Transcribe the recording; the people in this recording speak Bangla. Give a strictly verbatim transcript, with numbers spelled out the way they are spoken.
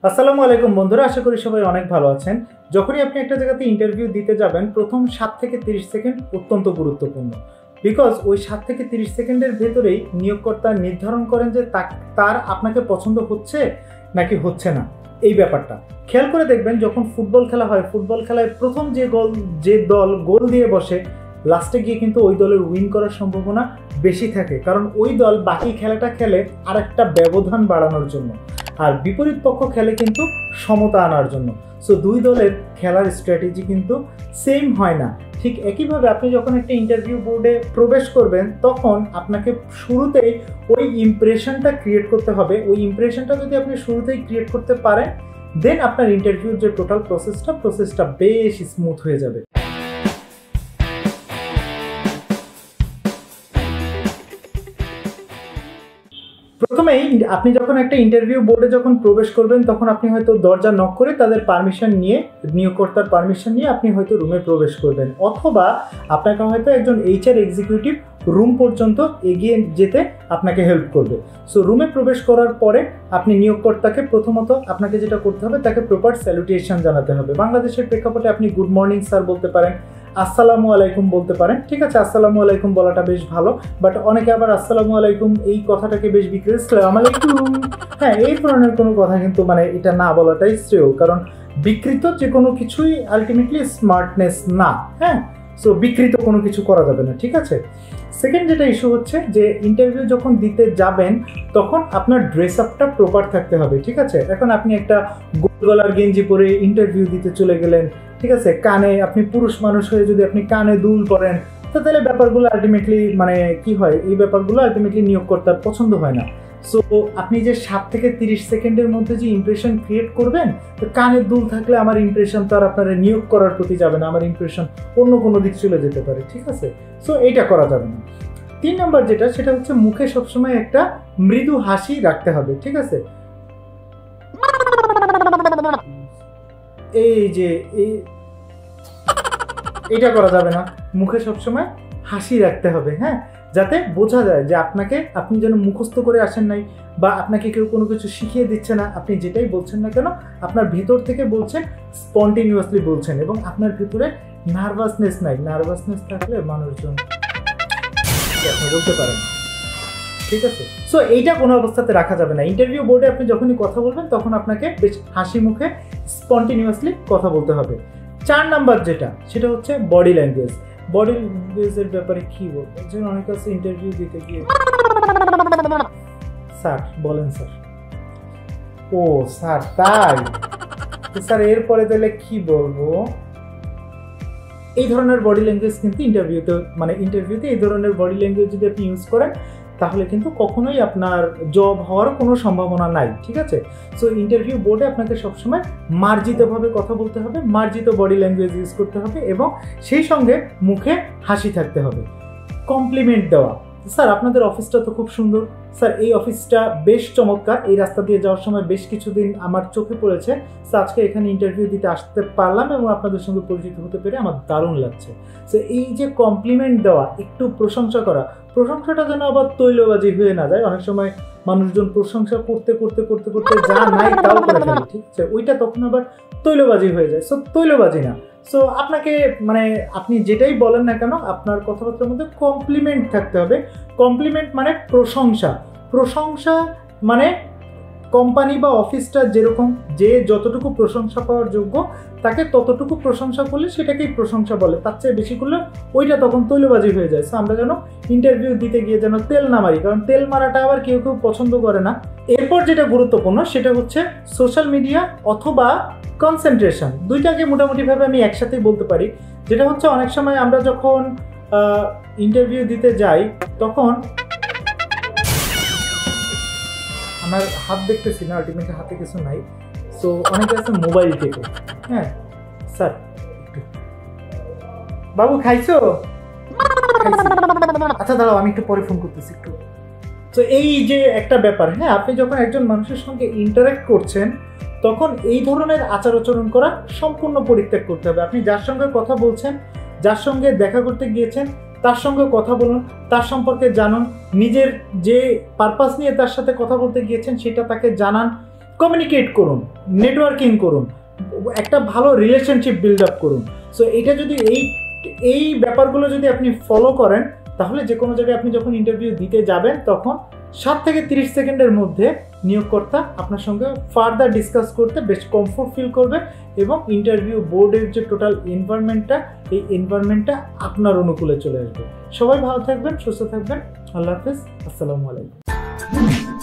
আসসালামু আলাইকুম বন্ধুরা, আশা করি সবাই অনেক ভালো আছেন। যখনই আপনি একটা জায়গাতে ইন্টারভিউ দিতে যাবেন, প্রথম সাত থেকে তিরিশ সেকেন্ড অত্যন্ত গুরুত্বপূর্ণ। বিকজ ওই সাত থেকে তিরিশ সেকেন্ডের ভেতরেই নিয়োগকর্তা নির্ধারণ করেন যে তার আপনাকে পছন্দ হচ্ছে নাকি হচ্ছে না। এই ব্যাপারটা খেয়াল করে দেখবেন, যখন ফুটবল খেলা হয়, ফুটবল খেলায় প্রথম যে গোল যে দল গোল দিয়ে বসে, লাস্টে গিয়ে কিন্তু ওই দলের উইন করার সম্ভাবনা বেশি থাকে, কারণ ওই দল বাকি খেলাটা খেলে আর একটা ব্যবধান বাড়ানোর জন্য, আর বিপরীত পক্ষ খেলে কিন্তু সমতা আনার জন্য। সো দুই দলের খেলার স্ট্র্যাটেজি কিন্তু সেম হয় না। ঠিক একইভাবে আপনি যখন একটা ইন্টারভিউ বোর্ডে প্রবেশ করবেন, তখন আপনাকে শুরুতেই ওই ইমপ্রেশনটা ক্রিয়েট করতে হবে। ওই ইমপ্রেশনটা যদি আপনি শুরুতেই ক্রিয়েট করতে পারেন, দেন আপনার ইন্টারভিউর যে টোটাল প্রসেসটা প্রসেসটা বেশ স্মুথ হয়ে যাবে। প্রথমেই আপনি যখন একটা ইন্টারভিউ বোর্ডে যখন প্রবেশ করবেন, তখন আপনি হয়তো দরজা নক করে তাদের পারমিশন নিয়ে, নিয়োগকর্তার পারমিশন নিয়ে আপনি হয়তো রুমে প্রবেশ করবেন, অথবা আপনাকে হয়তো একজন এইচআর এক্সিকিউটিভ রুম পর্যন্ত এগিয়ে যেতে আপনাকে হেল্প করবে। সো রুমে প্রবেশ করার পরে আপনি নিয়োগকর্তাকে প্রথমত আপনাকে যেটা করতে হবে, তাকে প্রপার স্যালুটেশন জানাতে হবে। বাংলাদেশের প্রেক্ষাপটে আপনি গুড মর্নিং স্যার বলতে পারেন, আসসালামু আলাইকুম বলতে পারেন। ঠিক আছে, আসসালামু আলাইকুম বলাটা বেশ ভালো, বাট অনেকে আবার আসসালামু আলাইকুম এই কথাটাকে বেশ বিক্রি, আসসালামু আলাইকুম, হ্যাঁ, এই ধরনের কোনো কথা কিন্তু মানে এটা না বলাটাই শ্রেয়, কারণ বিকৃত যে কোনো কিছুই আলটিমেটলি স্মার্টনেস না। হ্যাঁ, সো বিকৃত কোনো কিছু করা যাবে না। ঠিক আছে, সেকেন্ড যেটা ইস্যু হচ্ছে যে ইন্টারভিউ যখন দিতে যাবেন, তখন আপনার ড্রেস আপটা প্রপার থাকতে হবে। ঠিক আছে, এখন আপনি একটা গোল গলার গেঞ্জি পরে ইন্টারভিউ দিতে চলে গেলেন, ঠিক আছে, কানে আপনি পুরুষ মানুষ হয়ে যদি আপনি কানে দুল পরেন, তো তাহলে ব্যাপারগুলো আলটিমেটলি মানে কি হয়, এই ব্যাপারগুলো আলটিমেটলি নিয়োগকর্তার পছন্দ হয় না। সো আপনি যে সাত থেকে তিরিশ সেকেন্ডের মধ্যে যে ইমপ্রেশন ক্রিয়েট করবেন, তো কানের দুল থাকলে আমার ইমপ্রেশন তো আর আপনারা নিয়োগ করার প্রতি যাবে না, আমার ইমপ্রেশন অন্য কোনো দিক চলে যেতে পারে। ঠিক আছে, সো এইটা করা যাবে না। তিন নম্বর যেটা, সেটা হচ্ছে মুখে সবসময় একটা মৃদু হাসি রাখতে হবে। ঠিক আছে, এই যে এই এটা করা যাবে না, মুখে সবসময় হাসি রাখতে হবে। হ্যাঁ, যাতে বোঝা যায় যে আপনাকে আপনি যেন মুখস্থ করে আসেন নাই, বা আপনাকে কেউ কোনো কিছু শিখিয়ে দিচ্ছে না। আপনি যেটাই বলছেন না কেন, আপনার ভেতর থেকে বলছেন, স্পন্টেনিয়াসলি বলছেন, এবং আপনার ভিতরে নার্ভাসনেস নাই। নার্ভাসনেস থাকলে মানুষজন আপনি বলতে পারেন। ঠিক আছে, সো এইটা কোনো অবস্থাতে রাখা যাবে না। ইন্টারভিউ বোর্ডে আপনি যখনই কথা বলবেন, তখন আপনাকে বেশ হাসি মুখে স্পন্টেনিয়াসলি কথা বলতে হবে। চার নাম্বার যেটা, সেটা হচ্ছে বডি ল্যাঙ্গুয়েজ। বডি ল্যাঙ্গুয়েজের ব্যাপারে কি বলবো, যে অনেক আছে ইন্টারভিউ দিতে গিয়ে, স্যার বলেন স্যার, ও স্যার তাই, স্যার এরপরে তাহলে কি বলবো, এই ধরনের বডি ল্যাঙ্গুয়েজ কিন্তু ইন্টারভিউতে মানে ইন্টারভিউতে এই ধরনের বডি ল্যাঙ্গুয়েজ যদি আপনি ইউজ করেন, তাহলে কিন্তু কখনোই আপনার জব হওয়ার কোনো সম্ভাবনা নাই। ঠিক আছে, সো ইন্টারভিউ বোর্ডে আপনাকে সবসময় মার্জিতভাবে কথা বলতে হবে, মার্জিত বডি ল্যাঙ্গুয়েজ ইউজ করতে হবে, এবং সেই সঙ্গে মুখে হাসি থাকতে হবে। কমপ্লিমেন্ট দেওয়া, স্যার আপনাদের অফিসটা তো খুব সুন্দর, স্যার এই অফিসটা বেশ চমৎকার, এই রাস্তা দিয়ে যাওয়ার সময় বেশ কিছুদিন আমার চোখে পড়েছে, স্যার আজকে এখানে ইন্টারভিউ দিতে আসতে পারলাম এবং আপনাদের সঙ্গে পরিচিত হতে পেরে আমার দারুণ লাগছে। সো এই যে কমপ্লিমেন্ট দেওয়া, একটু প্রশংসা করা, প্রশংসাটা যেন আবার তৈলবাজি হয়ে না যায়। অনেক সময় মানুষজন প্রশংসা করতে করতে করতে করতে যা নাই তাও করে ফেলে। ঠিক আছে, ওইটা তখন আবার তৈলবাজি হয়ে যায়। সো তৈলবাজি না। সো আপনাকে মানে আপনি যেটাই বলেন না কেন, আপনার কথাবার্তার মধ্যে কমপ্লিমেন্ট থাকতে হবে। কমপ্লিমেন্ট মানে প্রশংসা। প্রশংসা মানে কোম্পানি বা অফিসটা যেরকম, যে যতটুকু প্রশংসা পাওয়ার যোগ্য, তাকে ততটুকু প্রশংসা করলে সেটাকেই প্রশংসা বলে। তার চেয়ে বেশি করলে ওইটা তখন তৈলবাজি হয়ে যায়। সো আমরা যেন ইন্টারভিউ দিতে গিয়ে যেন তেল না মারি, কারণ তেল মারাটা আবার কেউ কেউ পছন্দ করে না। এরপর যেটা গুরুত্বপূর্ণ, সেটা হচ্ছে সোশ্যাল মিডিয়া অথবা কনসেন্ট্রেশন। দুইটাকে মোটামুটিভাবে আমি একসাথেই বলতে পারি। যেটা হচ্ছে, অনেক সময় আমরা যখন ইন্টারভিউ দিতে যাই, তখন আমার হাত দেখতেছি না, আলটিমেটলি হাতে কিছু নাই। সো অনেকে আছে মোবাইল থেকে, হ্যাঁ স্যার একটু, বাবু খাইছো, আচ্ছা দাঁড়াও আমি একটু পরে ফোন করতেছি একটু। তো এই যে একটা ব্যাপার, হ্যাঁ, আপনি যখন একজন মানুষের সঙ্গে ইন্টারাক্ট করছেন, তখন এই ধরনের আচার আচরণ করা সম্পূর্ণ পরিত্যাগ করতে হবে। আপনি যার সঙ্গে কথা বলছেন, যার সঙ্গে দেখা করতে গিয়েছেন, তার সঙ্গে কথা বলুন, তার সম্পর্কে জানুন, নিজের যে পারপাস নিয়ে তার সাথে কথা বলতে গিয়েছেন সেটা তাকে জানান। কমিউনিকেট করুন, নেটওয়ার্কিং করুন, একটা ভালো রিলেশনশিপ বিল্ড আপ করুন। সো এটা যদি এই এই ব্যাপারগুলো যদি আপনি ফলো করেন, তাহলে যে কোনো জায়গায় আপনি যখন ইন্টারভিউ দিতে যাবেন তখন সাত থেকে তিরিশ সেকেন্ডের মধ্যে নিয়োগকর্তা আপনার সঙ্গে ফার্দার ডিসকাস করতে বেশ কমফোর্ট ফিল করবে এবং ইন্টারভিউ বোর্ডের যে টোটাল এনভায়রনমেন্টটা, এই এনভায়রনমেন্টটা আপনার অনুকূলে চলে আসবে। সবাই ভালো থাকবেন, সুস্থ থাকবেন। আল্লাহ হাফেজ, আসসালামু আলাইকুম।